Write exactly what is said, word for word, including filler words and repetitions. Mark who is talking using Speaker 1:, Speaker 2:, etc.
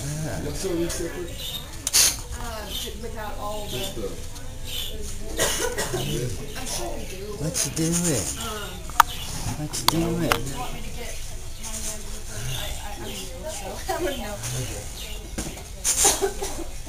Speaker 1: Yeah.
Speaker 2: What's so separate?
Speaker 3: Uh, without all the...
Speaker 2: Just the...
Speaker 3: I'm sure we do.
Speaker 1: Let's do it.
Speaker 3: Um,
Speaker 1: Let's do
Speaker 3: you
Speaker 1: it.
Speaker 3: want me to get my hand in the I, I, I'm new, so I wouldn't know.